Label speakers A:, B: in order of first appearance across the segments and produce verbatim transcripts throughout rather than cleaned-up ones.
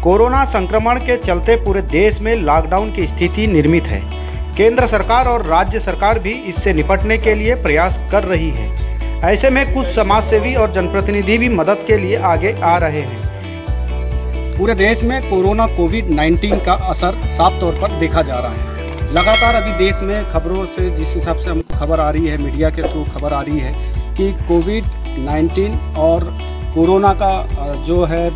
A: Corona संक्रमण के चलते पूरे देश में लॉकडाउन की स्थिति निर्मित है। केंद्र सरकार और राज्य सरकार भी इससे निपटने के लिए प्रयास कर रही है। ऐसे में कुछ समाजसेवी और जनप्रतिनिधि भी मदद के लिए आगे आ रहे हैं।
B: पूरे देश में कोरोना कोविड नाइन्टीन का असर साफ तौर पर देखा जा रहा है। लगातार अभी देश में खबरों से जिस हिसाब से हमको खबर आ रही है, मीडिया के थ्रू खबर आ रही है कि कोविड नाइन्टीन और कोरोना का जो है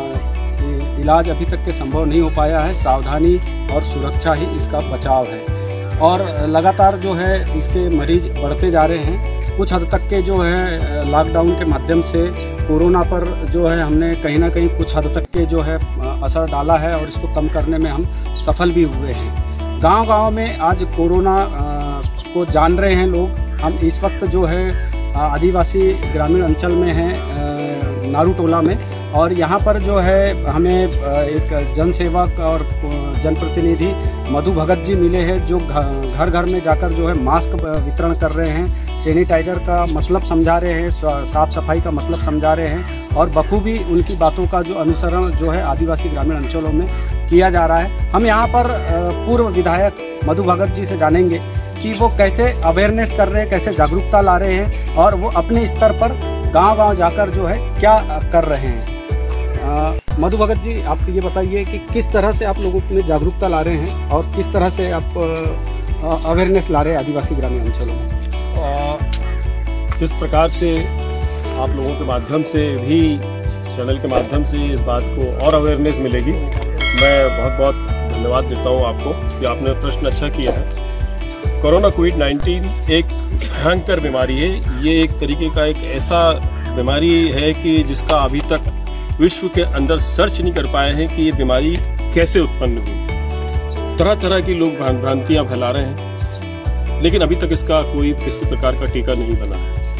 B: इलाज अभी तक के संभव नहीं हो पाया है। सावधानी और सुरक्षा ही इसका बचाव है और लगातार जो है इसके मरीज बढ़ते जा रहे हैं। कुछ हद तक के जो है लॉकडाउन के माध्यम से कोरोना पर जो है हमने कहीं ना कहीं कुछ हद तक के जो है असर डाला है और इसको कम करने में हम सफल भी हुए हैं। गांव-गांव में आज कोरोना को जान रहे हैं लोग। हम इस वक्त जो है आदिवासी ग्रामीण अंचल में हैं, नारू टोला में, और यहाँ पर जो है हमें एक जनसेवक और जनप्रतिनिधि मधु भगत जी मिले हैं जो घर घर में जाकर जो है मास्क वितरण कर रहे हैं, सैनिटाइज़र का मतलब समझा रहे हैं, साफ़ सफाई का मतलब समझा रहे हैं और बखूबी उनकी बातों का जो अनुसरण जो है आदिवासी ग्रामीण अंचलों में किया जा रहा है। हम यहाँ पर पूर्व विधायक मधु भगत जी से जानेंगे कि वो कैसे अवेयरनेस कर रहे हैं, कैसे जागरूकता ला रहे हैं और वो अपने स्तर पर गांव-गांव जाकर जो है क्या कर रहे हैं। मधु भगत जी, आप ये बताइए कि किस तरह से आप लोगों में जागरूकता ला रहे हैं और किस तरह से आप अवेयरनेस ला रहे हैं आदिवासी ग्रामीण अंचलों में।
C: जिस प्रकार से आप लोगों के माध्यम से भी, चैनल के माध्यम से इस बात को और अवेयरनेस मिलेगी, मैं बहुत बहुत धन्यवाद देता हूँ आपको कि आपने प्रश्न अच्छा किया है। कोरोना कोविड नाइन्टीन एक भयंकर बीमारी है। ये एक तरीके का एक ऐसा बीमारी है कि जिसका अभी तक विश्व के अंदर सर्च नहीं कर पाए हैं कि ये बीमारी कैसे उत्पन्न हुई। तरह तरह के लोग भ्रांतियां फैला रहे हैं, लेकिन अभी तक इसका कोई किसी प्रकार का टीका नहीं बना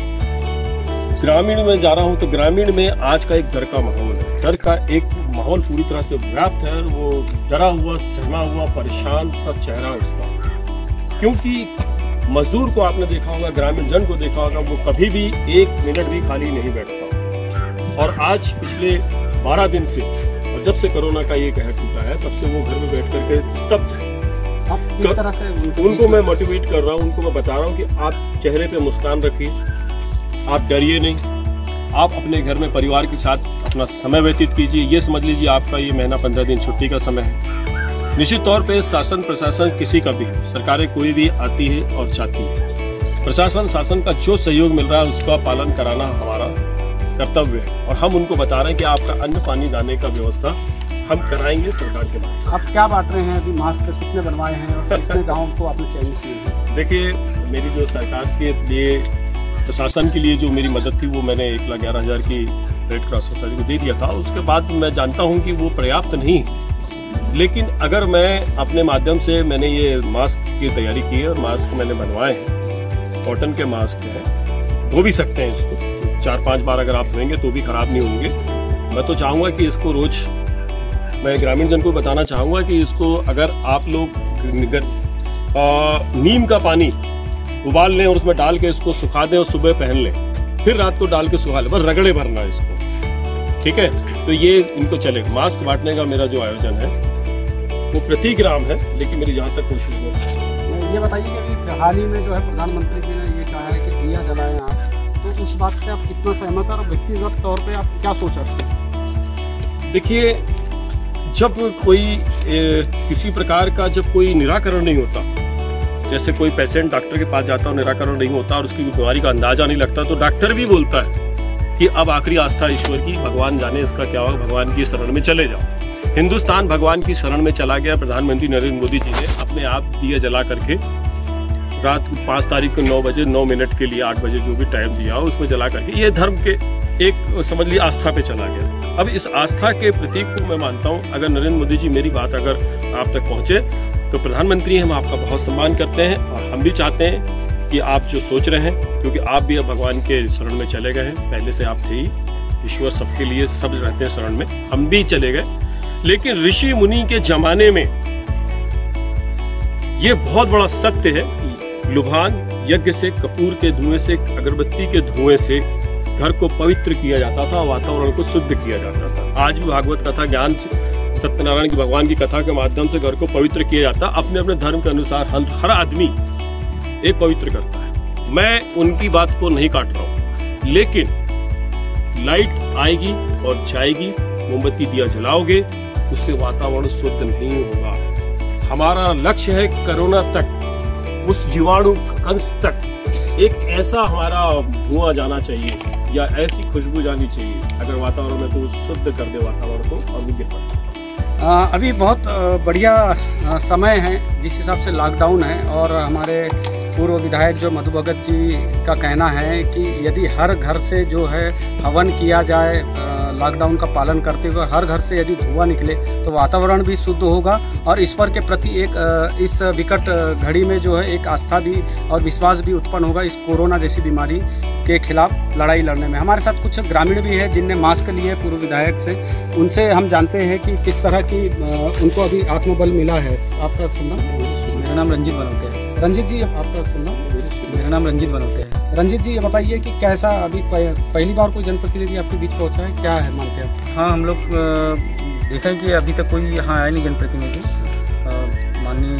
C: है। ग्रामीण में जा रहा हूं तो ग्रामीण में आज का एक डर का माहौल है। डर का एक माहौल पूरी तरह से व्याप्त है। वो डरा हुआ, सहमा हुआ, परेशान सा चेहरा उसका, क्योंकि मजदूर को आपने देखा होगा, ग्रामीण जन को देखा होगा, वो कभी भी एक मिनट भी खाली नहीं बैठता। और आज पिछले बारह दिन से, और जब से कोरोना का ये कहर टूटा है, तब से वो घर में बैठ करके स्तब्ध है।
B: आप किस तरह से
C: उनको मैं मोटिवेट कर रहा हूँ, उनको मैं बता रहा हूँ कि आप चेहरे पे मुस्कान रखिए, आप डरिए नहीं, आप अपने घर में परिवार के साथ अपना समय व्यतीत कीजिए। ये समझ लीजिए आपका ये महीना पंद्रह दिन छुट्टी का समय है। निश्चित तौर पे शासन प्रशासन किसी का भी है, सरकारें कोई भी आती है और जाती है, प्रशासन शासन का जो सहयोग मिल रहा है उसका पालन कराना हमारा कर्तव्य है और हम उनको बता रहे हैं कि आपका अन्न पानी दाने का व्यवस्था हम कराएंगे सरकार के बाद।
B: आप क्या बांट रहे हैं अभी? मास्क कितने बनवाए हैं और कितने गाँव को आपने चयनित किए हैं?
C: देखिए, मेरी जो सरकार के लिए, प्रशासन के लिए जो मेरी मदद थी, वो मैंने एक लाख ग्यारह हज़ार की रेड क्रॉस सोसाइटी को दे दिया था। उसके बाद मैं जानता हूँ कि वो पर्याप्त नहीं, लेकिन अगर मैं अपने माध्यम से, मैंने ये मास्क की तैयारी की है और मास्क मैंने बनवाए हैं, कॉटन के मास्क हैं, धो भी सकते हैं इसको, चार पांच बार अगर आप धोएंगे तो भी खराब नहीं होंगे। मैं तो चाहूँगा कि इसको रोज, मैं ग्रामीण जन को बताना चाहूँगा कि इसको अगर आप लोग नीम का पानी उबाल लें और उसमें डाल के इसको सुखा दें और सुबह पहन लें, फिर रात को डाल के सुखा लें, बस रगड़े भरना है इसको, ठीक है? तो ये इनको चलेगा। मास्क बांटने का मेरा जो आयोजन है वो प्रति ग्राम है, लेकिन मेरी जहाँ तक कोशिश है।
B: ये बताइए कि हाल ही में जो है प्रधानमंत्री जी ने ये कहा है कि दिया जलाएं आप, तो उस बात से आप कितना सहमत हैं और व्यक्तिगत तौर पे आप क्या सोच रहे हैं?
C: देखिए, जब कोई ए, किसी प्रकार का जब कोई निराकरण नहीं होता, जैसे कोई पेशेंट डॉक्टर के पास जाता है, निराकरण नहीं होता और उसकी बीमारी का अंदाजा नहीं लगता, तो डॉक्टर भी बोलता है कि अब आखिरी आस्था ईश्वर की, भगवान जाने इसका क्या होगा, भगवान की शरण में चले जाओ। हिंदुस्तान भगवान की शरण में चला गया। प्रधानमंत्री नरेंद्र मोदी जी ने अपने आप दिया जला करके रात को पाँच तारीख को नौ बजे नौ मिनट के लिए, आठ बजे जो भी टाइम दिया हो उसमें जला करके ये धर्म के एक समझ लीजिए आस्था पे चला गया। अब इस आस्था के प्रतीक को मैं मानता हूँ, अगर नरेंद्र मोदी जी मेरी बात अगर आप तक पहुँचे तो प्रधानमंत्री हम आपका बहुत सम्मान करते हैं और हम भी चाहते हैं कि आप जो सोच रहे हैं, क्योंकि आप भी अब भगवान के शरण में चले गए हैं, पहले से आप थे ही, ईश्वर सबके लिए, सब रहते हैं शरण में, हम भी चले गए। लेकिन ऋषि मुनि के जमाने में ये बहुत बड़ा सत्य है, लुभान यज्ञ से, कपूर के धुएं से, अगरबत्ती के धुएं से घर को पवित्र किया जाता था, वातावरण को शुद्ध किया जाता था। आज भी भागवत कथा ज्ञान सत्यनारायण की भगवान की कथा के माध्यम से घर को पवित्र किया जाता है। अपने अपने धर्म के अनुसार हर हर आदमी एक पवित्र करता है। मैं उनकी बात को नहीं काट रहा हूँ, लेकिन लाइट आएगी और जाएगी, मोमबत्ती दिया जलाओगे, उससे वातावरण शुद्ध नहीं होगा। हमारा लक्ष्य है कोरोना तक, उस जीवाणु कंस तक एक ऐसा हमारा धुआं जाना चाहिए या ऐसी खुशबू जानी चाहिए अगर वातावरण में, तो वो शुद्ध कर दे वातावरण को और वो गिर पड़ता।
B: अभी बहुत बढ़िया समय है जिस हिसाब से लॉकडाउन है, और हमारे पूर्व विधायक जो मधु भगत जी का कहना है कि यदि हर घर से जो है हवन किया जाए, लॉकडाउन का पालन करते हुए हर घर से यदि धुआं निकले तो वातावरण भी शुद्ध होगा, और ईश्वर के प्रति एक इस विकट घड़ी में जो है एक आस्था भी और विश्वास भी उत्पन्न होगा इस कोरोना जैसी बीमारी के खिलाफ लड़ाई लड़ने में। हमारे साथ कुछ ग्रामीण भी है जिनने मास्क लिए पूर्व विधायक से, उनसे हम जानते हैं कि किस तरह की उनको अभी आत्मबल मिला है। आपका सुनना?
D: मेरा नाम रंजीत बनोटे है।
B: रंजीत जी, आपका सुनना?
D: मेरा नाम रंजीत बनोटे है।
B: रंजीत जी, ये बताइए कि कैसा अभी पहली बार कोई जनप्रतिनिधि आपके बीच पहुंचा है, क्या है मानते हैं?
D: हाँ, हम लोग देखा है कि अभी तक कोई यहाँ आया नहीं जनप्रतिनिधि। माननीय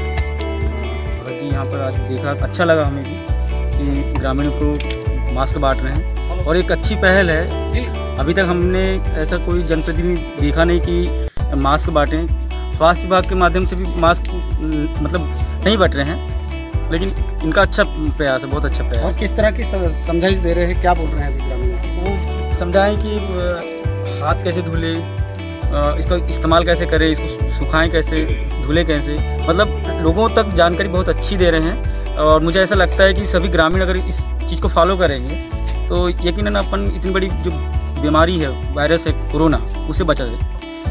D: भगत जी यहाँ पर आज देखा, अच्छा लगा हमें भी कि ग्रामीणों को मास्क बांट रहे हैं, और एक अच्छी पहल है जी। अभी तक हमने ऐसा कोई जनप्रतिनिधि देखा नहीं कि मास्क बांटें। स्वास्थ्य विभाग के माध्यम से भी मास्क मतलब नहीं बांट रहे हैं, लेकिन इनका अच्छा प्रयास है, बहुत अच्छा प्रयास।
B: और किस तरह की समझाइश दे रहे हैं, क्या बोल रहे हैं अभी ग्रामीण?
D: वो समझाएं कि हाथ कैसे धुले, इसका इस्तेमाल कैसे करें, इसको सुखाएं कैसे, धुले कैसे, मतलब लोगों तक जानकारी बहुत अच्छी दे रहे हैं। और मुझे ऐसा लगता है कि सभी ग्रामीण अगर इस चीज़ को फॉलो करेंगे तो यकीनन अपन इतनी बड़ी जो बीमारी है, वायरस है कोरोना, उससे बचा जाए।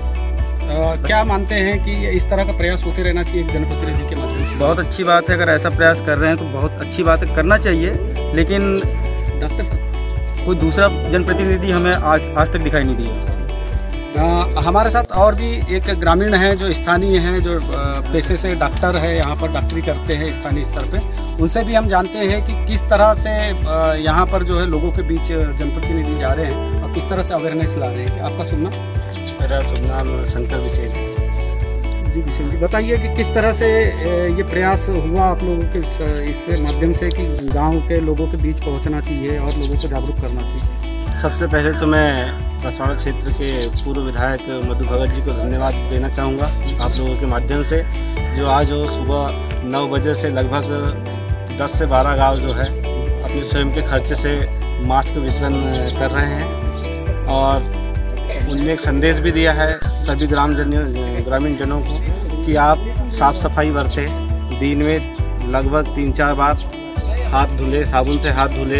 B: क्या मानते हैं कि इस तरह का प्रयास होते रहना चाहिए एक जनप्रतिनिधि के माध्यम से?
D: बहुत अच्छी बात है, अगर ऐसा प्रयास कर रहे हैं तो बहुत अच्छी बात है, करना चाहिए। लेकिन
B: डॉक्टर साहब,
D: कोई दूसरा जनप्रतिनिधि हमें आज आज तक दिखाई नहीं दिया।
B: आ, हमारे साथ और भी एक ग्रामीण है जो स्थानीय हैं, जो पेशे से डॉक्टर है, यहाँ पर डॉक्टरी करते हैं स्थानीय स्तर पे। उनसे भी हम जानते हैं कि किस तरह से यहाँ पर जो है लोगों के बीच जनप्रतिनिधि जा रहे हैं और किस तरह से अवेयरनेस ला रहे हैं। आपका सुनना?
E: मेरा शुभ नाम शंकर विशेल है।
B: जी विशेल जी, बताइए कि किस तरह से ये प्रयास हुआ आप लोगों के इस माध्यम से कि गाँव के लोगों के बीच पहुँचना चाहिए और लोगों को जागरूक करना चाहिए?
E: सबसे पहले तो मैं बसवाड़ा क्षेत्र के पूर्व विधायक मधु भगत जी को धन्यवाद देना चाहूँगा आप लोगों के माध्यम से, जो आज वो सुबह नौ बजे से लगभग दस से बारह गांव जो है अपने स्वयं के खर्चे से मास्क वितरण कर रहे हैं। और उनने एक संदेश भी दिया है सभी ग्राम जन ग्रामीण जनों को कि आप साफ़ सफाई बरतें, दिन में लगभग तीन चार बार हाथ धुले, साबुन से हाथ धुले,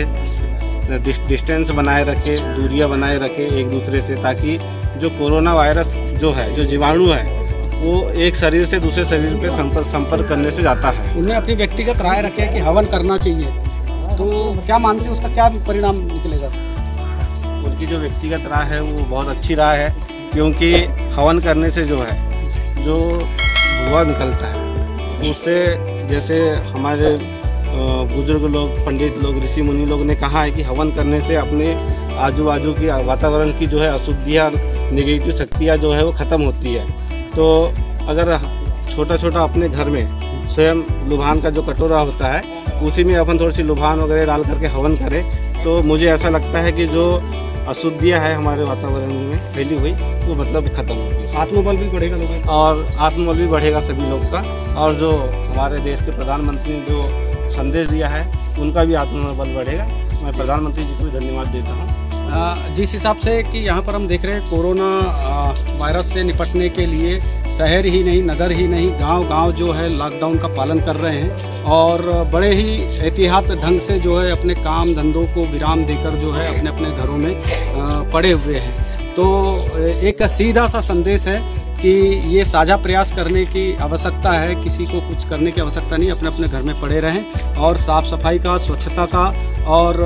E: डिस्टेंस बनाए रखे, दूरियां बनाए रखे एक दूसरे से, ताकि जो कोरोना वायरस जो है, जो जीवाणु है, वो एक शरीर से दूसरे शरीर पे संपर्क संपर्क करने से जाता है।
B: उन्हें अपनी व्यक्तिगत राय रखे कि हवन करना चाहिए, तो क्या मानते हैं उसका क्या परिणाम निकलेगा?
E: उनकी जो व्यक्तिगत राय है वो बहुत अच्छी राय है, क्योंकि हवन करने से जो है जो धुआं निकलता है उससे, जैसे हमारे बुजुर्ग लोग, पंडित लोग, ऋषि मुनि लोग ने कहा है कि हवन करने से अपने आजू बाजू की वातावरण की जो है अशुद्धियाँ, नेगेटिव शक्तियाँ जो है वो ख़त्म होती है। तो अगर छोटा छोटा अपने घर में स्वयं लुभान का जो कटोरा होता है उसी में अपन थोड़ी सी लुभान वगैरह डाल करके हवन करें, तो मुझे ऐसा लगता है कि जो अशुद्धियाँ है हमारे वातावरण में फैली हुई वो मतलब खत्म होगी।
B: आत्मबल भी बढ़ेगा लोगों का,
E: और आत्मबल भी बढ़ेगा सभी लोग का। और जो हमारे देश के प्रधानमंत्री ने जो संदेश दिया है उनका भी आत्मबल बढ़ेगा। मैं प्रधानमंत्री जी को भी धन्यवाद देता हूँ।
B: जिस हिसाब से कि यहाँ पर हम देख रहे हैं कोरोना वायरस से निपटने के लिए शहर ही नहीं, नगर ही नहीं, गांव-गांव जो है लॉकडाउन का पालन कर रहे हैं, और बड़े ही एहतियात ढंग से जो है अपने काम धंधों को विराम देकर जो है अपने अपने घरों में पड़े हुए हैं। तो एक सीधा सा संदेश है कि ये साझा प्रयास करने की आवश्यकता है, किसी को कुछ करने की आवश्यकता नहीं, अपने अपने घर में पड़े रहें और साफ़ सफाई का, स्वच्छता का और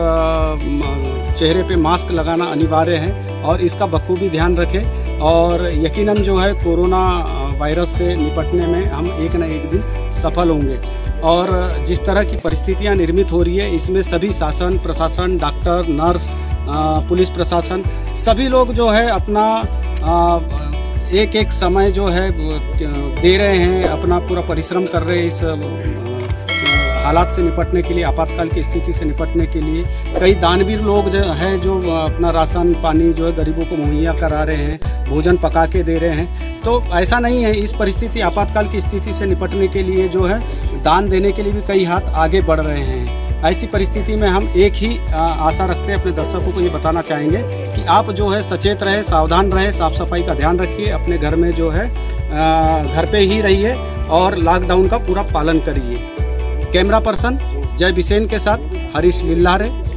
B: चेहरे पे मास्क लगाना अनिवार्य है, और इसका बखूबी ध्यान रखें। और यकीनन जो है कोरोना वायरस से निपटने में हम एक न एक दिन सफल होंगे। और जिस तरह की परिस्थितियां निर्मित हो रही है इसमें सभी शासन, प्रशासन, डॉक्टर, नर्स, पुलिस प्रशासन, सभी लोग जो है अपना एक एक समय जो है दे रहे हैं, अपना पूरा परिश्रम कर रहे हैं इस हालात से निपटने के लिए, आपातकाल की स्थिति से निपटने के लिए। कई दानवीर लोग जो हैं जो अपना राशन पानी जो है गरीबों को मुहैया करा रहे हैं, भोजन पका के दे रहे हैं। तो ऐसा नहीं है, इस परिस्थिति आपातकाल की स्थिति से निपटने के लिए जो है दान देने के लिए भी कई हाथ आगे बढ़ रहे हैं। ऐसी परिस्थिति में हम एक ही आशा रखते हैं, अपने दर्शकों को ये बताना चाहेंगे कि आप जो है सचेत रहें, सावधान रहें, साफ सफाई का ध्यान रखिए, अपने घर में जो है घर पे ही रहिए और लॉकडाउन का पूरा पालन करिए। कैमरा पर्सन जय बिसेन के साथ हरीश लिल्लारे।